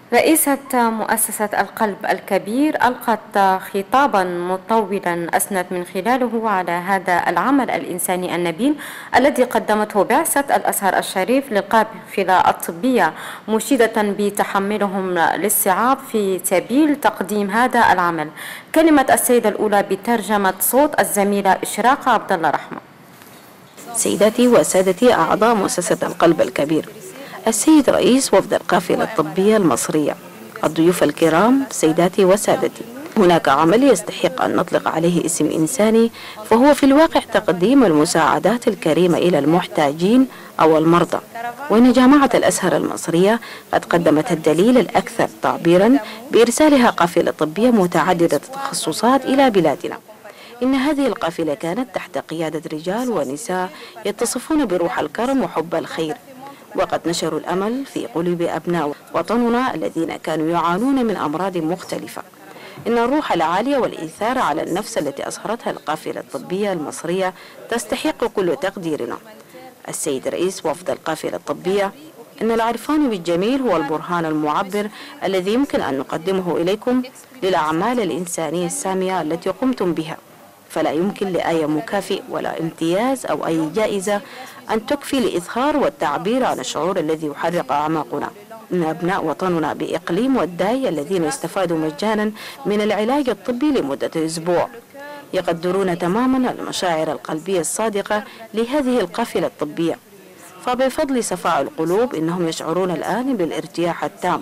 رئيسة مؤسسة القلب الكبير ألقت خطابا مطولا أثنت من خلاله على هذا العمل الإنساني النبيل الذي قدمته بعثة الأزهر الشريف للقافلة الطبية، مشيدة بتحملهم للصعاب في سبيل تقديم هذا العمل. كلمة السيدة الأولى بترجمة صوت الزميلة إشراق عبد الله رحمة. سيداتي وسادتي أعضاء مؤسسة القلب الكبير، السيد رئيس وفد القافلة الطبية المصرية، الضيوف الكرام، سيداتي وسادتي، هناك عمل يستحق أن نطلق عليه اسم إنساني، فهو في الواقع تقديم المساعدات الكريمة إلى المحتاجين أو المرضى. وإن جامعة الأزهر المصرية قد قدمت الدليل الأكثر تعبيرا بإرسالها قافلة طبية متعددة التخصصات إلى بلادنا. إن هذه القافلة كانت تحت قيادة رجال ونساء يتصفون بروح الكرم وحب الخير، وقد نشروا الأمل في قلوب أبناء وطننا الذين كانوا يعانون من أمراض مختلفة. إن الروح العالية والإيثار على النفس التي أظهرتها القافلة الطبية المصرية تستحق كل تقديرنا. السيد رئيس وفد القافلة الطبية، إن العرفان بالجميل هو البرهان المعبر الذي يمكن أن نقدمه إليكم للأعمال الإنسانية السامية التي قمتم بها، فلا يمكن لأي مكافئ ولا امتياز أو أي جائزة أن تكفي لإظهار والتعبير عن الشعور الذي يحرق أعماقنا. إن أبناء وطننا بإقليم وداي الذين استفادوا مجانا من العلاج الطبي لمدة أسبوع يقدرون تماما المشاعر القلبية الصادقة لهذه القافلة الطبية، فبفضل صفاء القلوب إنهم يشعرون الآن بالارتياح التام.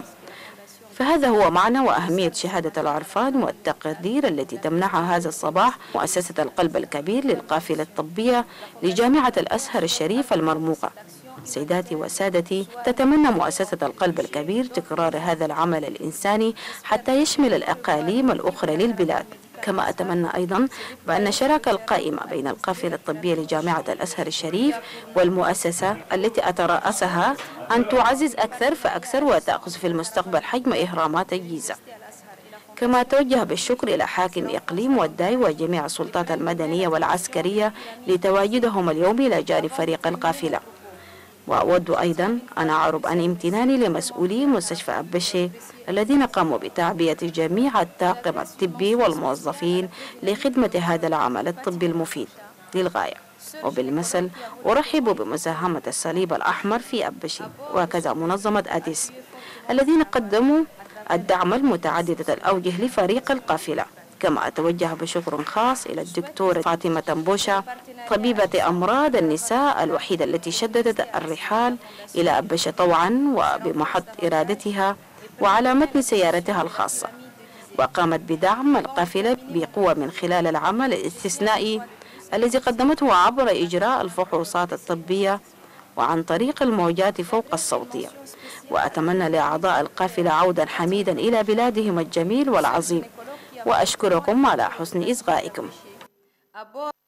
فهذا هو معنى وأهمية شهادة العرفان والتقدير التي تمنحها هذا الصباح مؤسسة القلب الكبير للقافلة الطبية لجامعة الأزهر الشريف المرموقة. سيداتي وسادتي، تتمنى مؤسسة القلب الكبير تكرار هذا العمل الإنساني حتى يشمل الأقاليم الأخرى للبلاد. كما أتمنى أيضا بأن الشراكة القائمة بين القافلة الطبية لجامعة الأزهر الشريف والمؤسسة التي أترأسها أن تعزز أكثر فأكثر وتأخذ في المستقبل حجم إهرامات الجيزة. كما أتوجه بالشكر إلى حاكم إقليم وداي وجميع السلطات المدنية والعسكرية لتواجدهم اليوم إلى جانب فريق القافلة. وأود أيضا أن أعرب عن امتناني لمسؤولي مستشفى أبشي الذين قاموا بتعبئة جميع الطاقم الطبي والموظفين لخدمة هذا العمل الطبي المفيد للغاية. وبالمثل أرحب بمساهمة الصليب الأحمر في أبشي وكذا منظمة أديس الذين قدموا الدعم المتعددة الأوجه لفريق القافلة. كما أتوجه بشكر خاص إلى الدكتورة فاطمة تنبوشة، طبيبة أمراض النساء الوحيدة التي شددت الرحال إلى أبشة طوعا وبمحض إرادتها وعلى متن سيارتها الخاصة، وقامت بدعم القافلة بقوة من خلال العمل الاستثنائي الذي قدمته عبر إجراء الفحوصات الطبية وعن طريق الموجات فوق الصوتية. وأتمنى لأعضاء القافلة عودا حميدا إلى بلادهم الجميل والعظيم، وأشكركم على حسن إصغائكم.